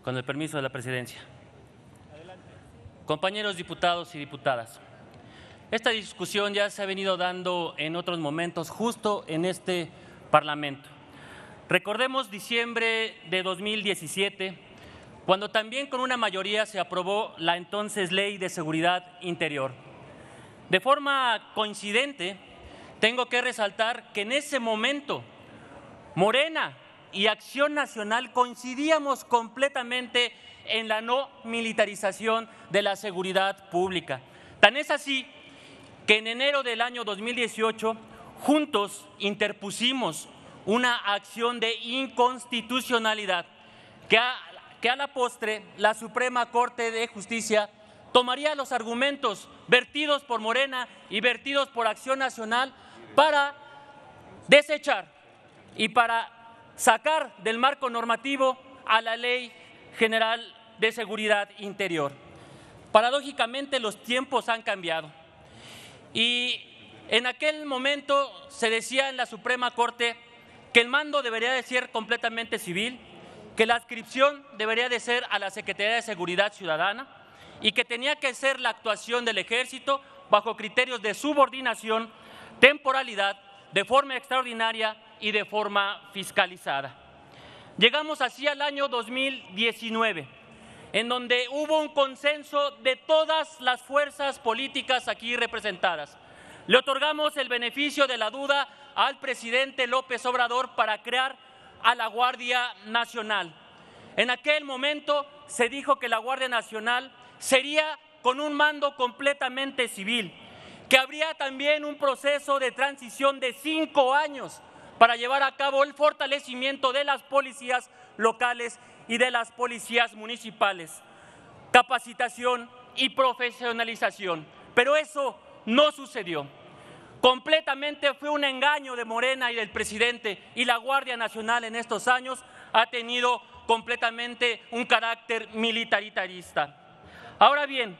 Con el permiso de la presidencia. Compañeros diputados y diputadas, esta discusión ya se ha venido dando en otros momentos justo en este Parlamento. Recordemos diciembre de 2017, cuando también con una mayoría se aprobó la entonces Ley de Seguridad Interior. De forma coincidente, tengo que resaltar que en ese momento Morena y Acción Nacional coincidíamos completamente en la no militarización de la seguridad pública. Tan es así que en enero del año 2018 juntos interpusimos una acción de inconstitucionalidad que a la postre la Suprema Corte de Justicia tomaría los argumentos vertidos por Morena y vertidos por Acción Nacional para desechar y para sacar del marco normativo a la Ley General de Seguridad Interior. Paradójicamente, los tiempos han cambiado y en aquel momento se decía en la Suprema Corte que el mando debería de ser completamente civil, que la adscripción debería de ser a la Secretaría de Seguridad Ciudadana y que tenía que ser la actuación del Ejército bajo criterios de subordinación, temporalidad, de forma extraordinaria y de forma fiscalizada. Llegamos así al año 2019, en donde hubo un consenso de todas las fuerzas políticas aquí representadas. Le otorgamos el beneficio de la duda al presidente López Obrador para crear a la Guardia Nacional. En aquel momento se dijo que la Guardia Nacional sería con un mando completamente civil, que habría también un proceso de transición de 5 años para llevar a cabo el fortalecimiento de las policías locales y de las policías municipales, capacitación y profesionalización. Pero eso no sucedió. Completamente fue un engaño de Morena y del presidente, y la Guardia Nacional en estos años ha tenido completamente un carácter militaritarista. Ahora bien,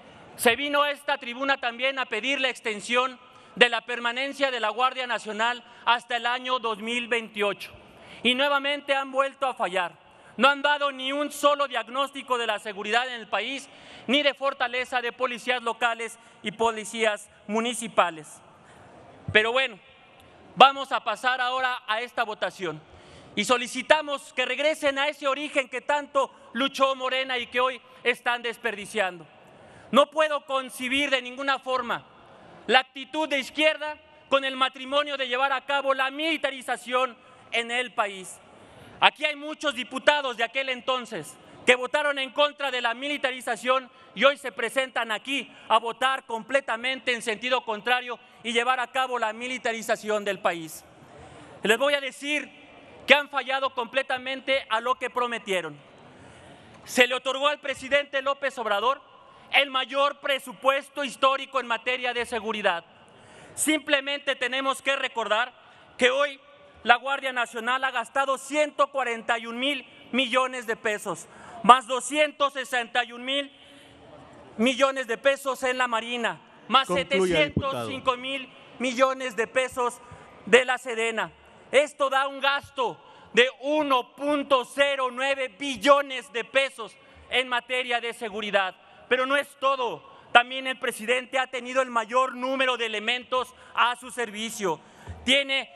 se vino a esta tribuna también a pedir la extensión de la permanencia de la Guardia Nacional hasta el año 2028 y nuevamente han vuelto a fallar. No han dado ni un solo diagnóstico de la seguridad en el país ni de fortaleza de policías locales y policías municipales. Pero bueno, vamos a pasar ahora a esta votación y solicitamos que regresen a ese origen que tanto luchó Morena y que hoy están desperdiciando. No puedo concebir de ninguna forma la actitud de izquierda con el matrimonio de llevar a cabo la militarización en el país. Aquí hay muchos diputados de aquel entonces que votaron en contra de la militarización y hoy se presentan aquí a votar completamente en sentido contrario y llevar a cabo la militarización del país. Les voy a decir que han fallado completamente a lo que prometieron. Se le otorgó al presidente López Obrador el mayor presupuesto histórico en materia de seguridad. Simplemente tenemos que recordar que hoy la Guardia Nacional ha gastado 141,000 millones de pesos, más 261,000 millones de pesos en la Marina, más 705,000 millones de pesos de la Sedena. Esto da un gasto de 1.09 billones de pesos en materia de seguridad. Pero no es todo, también el presidente ha tenido el mayor número de elementos a su servicio. Tiene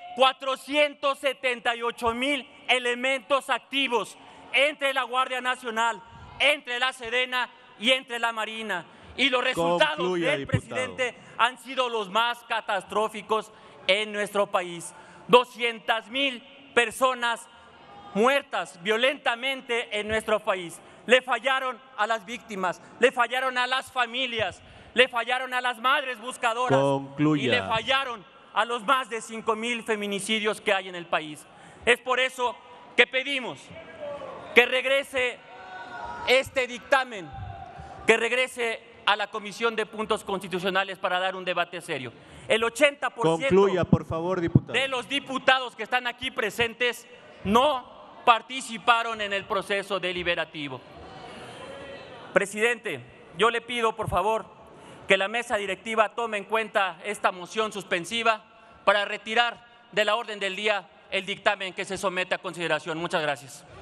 478,000 elementos activos entre la Guardia Nacional, entre la Sedena y entre la Marina. Y los resultados del presidente han sido los más catastróficos en nuestro país. 200,000 personas muertas violentamente en nuestro país. Le fallaron a las víctimas, le fallaron a las familias, le fallaron a las madres buscadoras. Concluya. Y le fallaron a los más de 5,000 feminicidios que hay en el país. Es por eso que pedimos que regrese este dictamen, que regrese a la Comisión de Puntos Constitucionales para dar un debate serio. El 80% Concluya, por favor, diputado. de los diputados que están aquí presentes no participaron en el proceso deliberativo. Presidente, yo le pido, por favor, que la mesa directiva tome en cuenta esta moción suspensiva para retirar de la orden del día el dictamen que se somete a consideración. Muchas gracias.